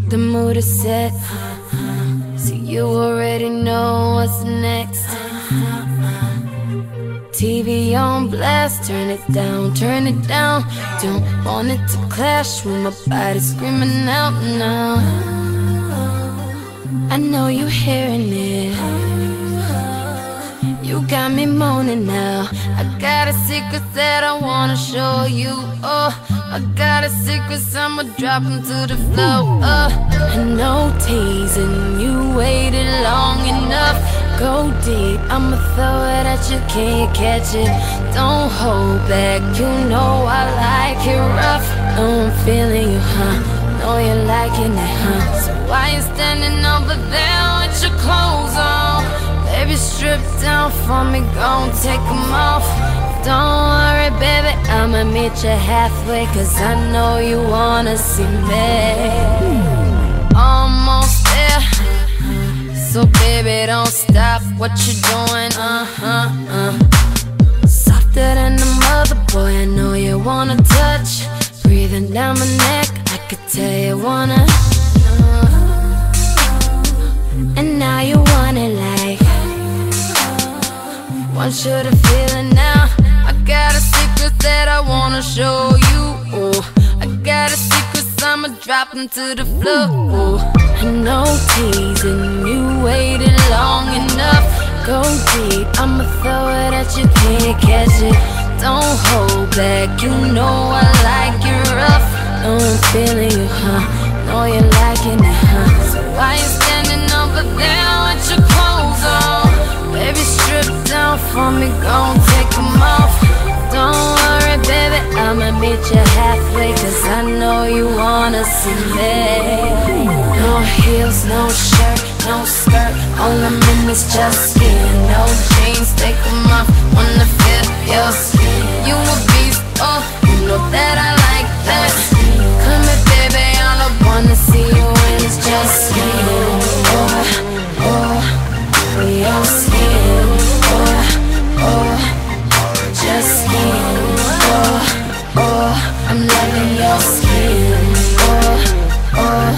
The mood is set, so you already know what's next. TV on blast, turn it down, turn it down. Don't want it to clash with my body screaming out now. I know you hearing it, you got me moaning now. I got a secret that I wanna show you. Oh, I got a secret, I'ma drop 'em to the floor. And no teasing, you waited long enough. Go deep, I'ma throw it at you, can you catch it? Don't hold back, you know I like it rough. Know I'm feeling you, huh? Know you're liking it, huh? So why you standing over there with your clothes on? Baby, strip down for me, gon' take 'em off. Don't worry, baby, I'ma meet you halfway, 'cause I know you wanna see me. Almost there, so baby, don't stop what you're doing. Softer than the mother, boy, I know you wanna touch. Breathing down my neck, I could tell you wanna. And now you want it like, want you to feel it now. I got a secret that I wanna show you. Oh, I got a secret, I'ma drop 'em to the floor. Oh, and no teasing, you waited long enough. Go deep, I'ma throw it at you, can you catch it? Don't hold back, you know I like it rough. Know I'm feeling you, huh? Know you're liking it, huh? So why you standing over there with your clothes on? Baby, strip down for me, gon' take 'em off. Don't worry, baby, I'ma meet you halfway, 'cause I know you wanna see me. No heels, no shirt, no skirt, all I'm in is just skin. No jeans, take 'em off, wanna feel your skin. You a beast, oh, you know that I like that. Come here, baby, all I wanna see you in is just skin. Oh, oh, your skin. Oh, oh, just skin. Oh, oh, I'm loving your skin. Oh, oh,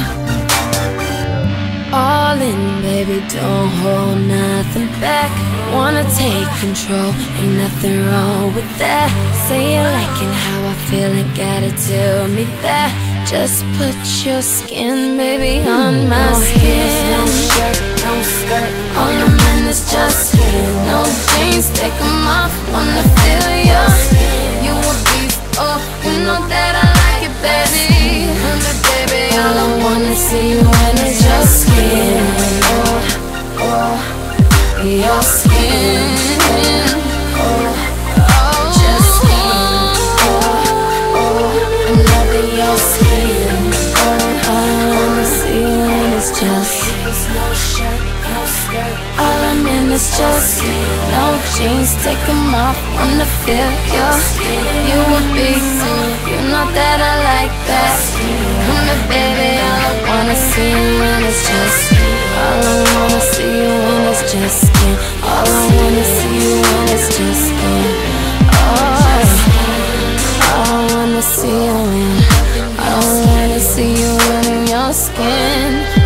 all in, baby, don't hold nothing back. Wanna take control, ain't nothing wrong with that. Say you liking how I feel, ain't gotta tell me that. Just put your skin, baby, on my skin. No shirt, no skirt, all I'm in is just skin. No jeans, take 'em off, wanna feel your skin. You a beast, oh, you know that I like it, baby. Come here, baby, all I wanna see you in is just skin. Oh, oh, your skin. Oh, oh, just skin. Oh, oh, I'm loving your skin. Oh, all I wanna see you in is just no shirt, no skirt, all I'm in is just skin. No jeans, take 'em off, wanna feel your skin. You a beast, you know that I like that. Come here, baby, all I wanna see you in is just skin. All I wanna see you in is just skin. All I wanna see you in is just skin. Oh, all I wanna see you in, I wanna see you in your skin.